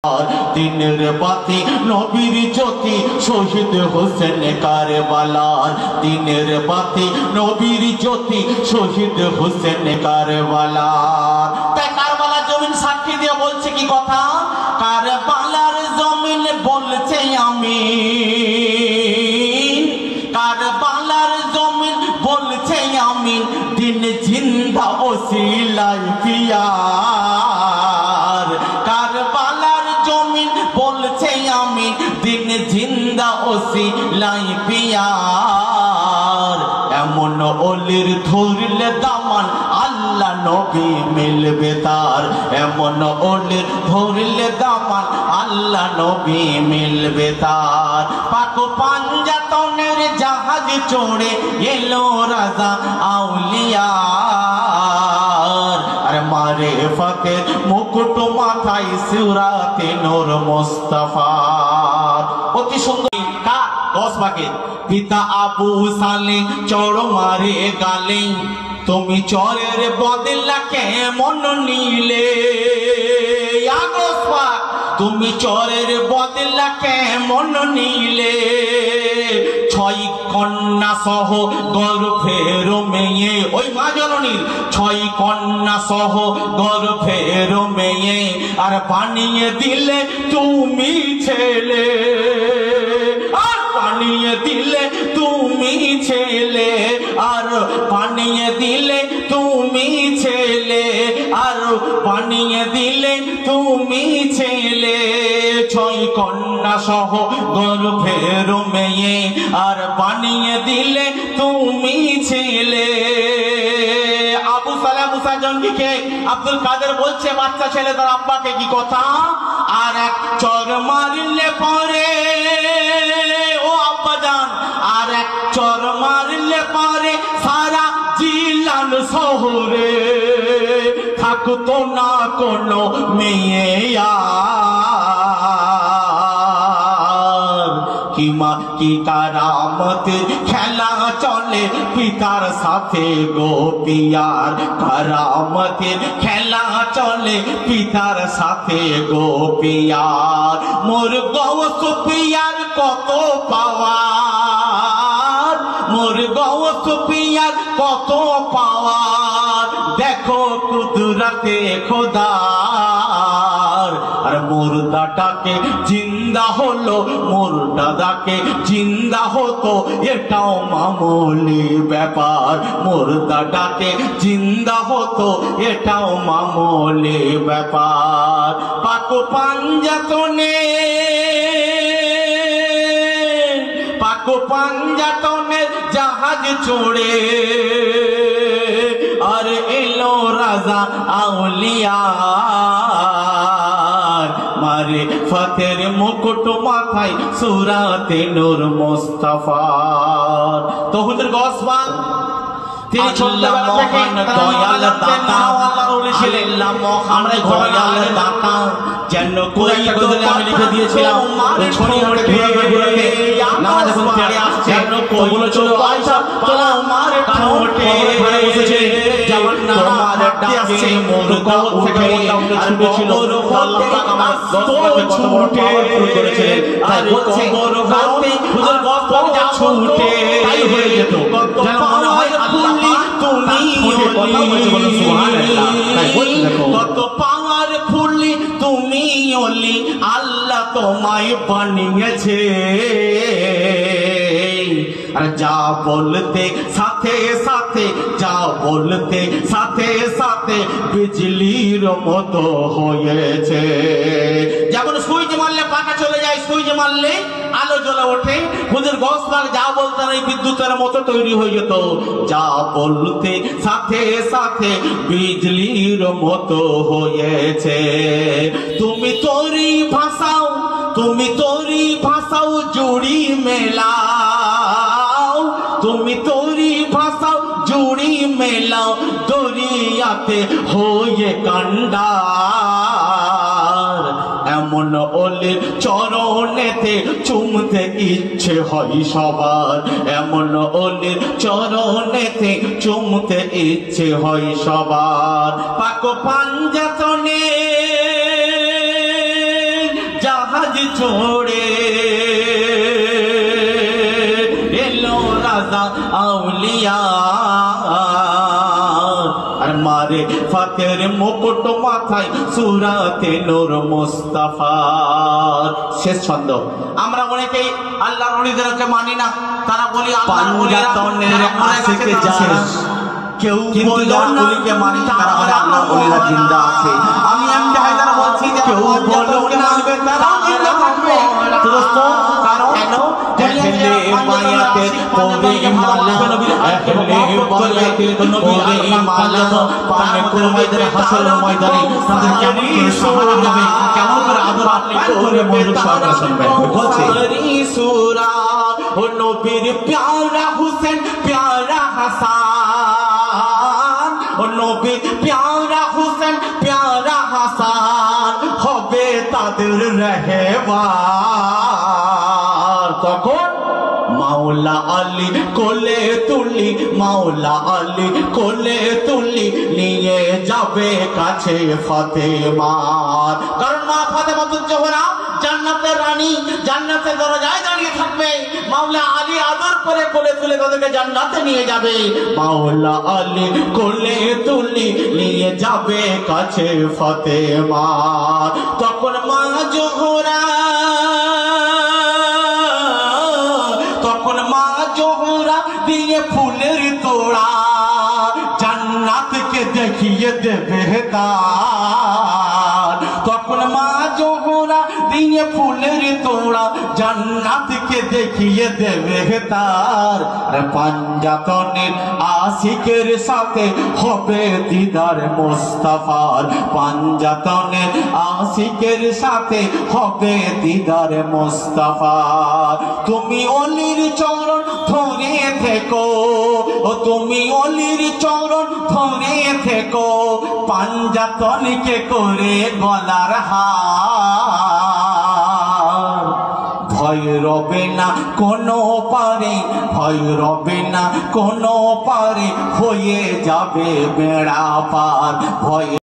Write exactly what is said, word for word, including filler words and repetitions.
দিনের বাতি নবীর জ্যোতি শহীদ হোসেন কারবালার দিনের বাতি নবীর জ্যোতি শহীদ হোসেন কারবালার। তাই কারবালার জমিন সাক্ষী দিয়ে বলছে কি কথা, কারবালার জমিন বলছে আমি, কারবালার জমিন বলছে আমি, দিন জিন্দা ওসিলাই পিয়ার। কারবালার জমিন বলছে আমি, দিন জিন্দা ওসিলাই পিয়ার। এমন অলির ধরলে দামান আল্লাহ নবী মিলবে তার, এমন অলির ধরলে দামান আল্লাহ নবী মিলবে তার। পাক পাঞ্জাতনের জাহাজ চড়ে এলো রাজা আউলিয়ার, আর মারে ফাতের মুকুট মাথায় সুরাতে নূর মুস্তাফার। অতি সুন্দর কার দশ ভাগের পিতা আবু সালে চড় মারে গালে, তুমি চরের বদলা কেমন নিলে, তুমি চরের বদলা কেমন নিলে। ছয় কন্যা সহ গর্ভের মেয়ে, ওই মা জননীর ছয় কন্যা সহ গর্ভের মেয়ে, আর বানিয়ে দিলে তুমি ছেলে, আর বানিয়ে দিলে তুমি ছেলে, আর বানিয়ে দিলে তুমি ছেলে, আর বানিয়ে দিলে তুমি ছেলে। ছয় কন্যা সহ গর্ভের মেয়ে, আর বানিয়ে দিলে তুমি ছেলে। আবু সালাম মুসা জঙ্গিকে আব্দুল কাদের বলছে বাচ্চা ছেলে তার আব্বাকে কি কথা, আর এক চর মারলে পরে ও আব্বা জান, আর এক চর মারলে পরে সারা জিলান শহরে থাকতো না কোনো মেয়ে আর। কি মা কি কারামত খেলা চলে পিতার সাথে গোপিয়ার, কারামতের খেলা চলে পিতার সাথে গোপিয়ার। মোর গৌস পিয়ার কত পাওয়ার, মোর গৌস পিয়ার কত পাওয়ার, দেখো কুদরতে খোদার। আর মুর্দাটাকে জিন্দা হলো, মুর্দাটাকে জিন্দা হতো এটাও মামুলি ব্যাপার, মুর্দাটাকে জিন্দা হতো এটাও মামুলি ব্যাপার। পাক পাঞ্জাতনে পাক পাঞ্জাতনের জাহাজ চড়ে, আর এলো রাজা আউলিয়ার, মারে ফাতের মুকুট মাথায় সুরাতে নূর মুস্তাফার। তো হুজুর গসবান তিনি ছোটবেলা থেকে দয়াল দাতা ছিলেন, আমরা দয়াল দাতা যেন কোই গজলে আমি লিখে দিয়েছিলাম, ওই ছড়ি মোড়ে ঘুরে ঘুরে নামাজ যখন পড়ে আসছে বলে চলো আয়সা তোমার ঠোঁটে ঘরে বসেছে, যেমন তোমার ডাকে মোর কবর থেকে মোটা উঠে ছুটেছিল, আল্লাহ পাক আমার গসলকে কত বড় পাওয়ারফুল করেছিলেন। তাই বলছে কবর হাতে হুজুর গসল যা ছুটে তাই হয়ে যেত, যেন মনে হয় আল্লাহ পাক তুমি কথা বলছে, বলো সুবহানাল্লাহ। তাই বলছে দেখো কত পাওয়ারফুল তুমি ওলি, আল্লাহ তোমায় বানিয়েছে, আর যা বলতে সাথে সাথে, যা বলতে সাথে সাথে বিজলির মতো হয়েছে। যেমন সুইচ মারলে পাখা চলে যায়, সুইচ মারলে আলো জ্বলে ওঠে, হুজুর গসবাগ যা বলতেন এই বিদ্যুতের মতো তৈরি হয়ে যেত, যা বলতে সাথে সাথে বিজলির মতো হয়েছে। তুমি তোরি ভাষাও, তুমি তোরি ভাষাও জুড়ি মেলাও, তুমি তোরি ভাষাও জুড়ি মেলাও, দরিয়াতে হয়ে কান্ডার। এমন ওলির চরণেতে চুমতে ইচ্ছে হয় সবার, এমন ওলির চরণেতে চুমতে ইচ্ছে হয় সবার। পাক পাঞ্জাতনে তাজ ছোড়ে এলো রাজা আউলিয়া আর মারে ফাতের মুকুট মাথায় সূরাতে নূর মুস্তাফা। শেষ ছন্দ। আমরা অনেকেই আল্লাহর ওলিদেরকে মানি না, তারা বলি পাঞ্জাতনের আশিকে যারা কেউ বললো ওলিকে মানি, তারা বলে আল্লাহর ওলিরা জিন্দা আছে। আমি এমডি হায়দার বলছি যে কেউ বললো মানবে তারা জিন্দা থাকবে দোস্ত, কারণ কেন আহলে বায়াতে পরে মালা, আহলে বায়াতে পরে মালা পানে কুরবাইদের হাসর ময়দানে তাদের কেমন করে সাহারা হবে, কেমন করে আদর আপনি করে মনোযোগ সহকারে শুনবেন। বলছে সূরা ও নবীর প্যারা হুসেন প্যারা হাসান, ও নবীর প্যারা হুসেন প্যারা হাসান হবে তাদের রহমান। তখন মাওলা আলী কোলে তুলি, মাওলা আলী কোলে তুলি নিয়ে যাবে কাছে ফাতেমার। কারণ মা ফাতেমাতুজ জোহরা জান্নাতের রানী, জান্নাতের দরজায় দাঁড়িয়ে থাকবে, মাওলা আলী আদর করে কোলে তুলে তাদেরকে জান্নাতে নিয়ে যাবে। মাওলা আলী কোলে তুলি নিয়ে যাবে কাছে ফাতেমার। তখন মা জোহরা তখন মা জোহরা দিয়ে ফুলের তোড়া জান্নাতকে দেখিয়ে দেবে তার। তখন মা জোহরা দিয়ে ফুলের তোড়া জান্নাতকে দেখিয়ে দেবে তার। পাঞ্জাতনের আশিকের সাথে হবে দিদার মুস্তাফার, পাঞ্জাতনের আশিকের সাথে হবে দিদার মুস্তাফার। তুমি অলির চরণ ধরে থেকো, ও তুমি অলির চরণ ধরে থেকো, পাঞ্জাতনকে করে গলার হার। ভয় রবে না কোনো পারে, ভয় রবে না কোনো পারে, হয়ে যাবে বেড়া পার। ভয়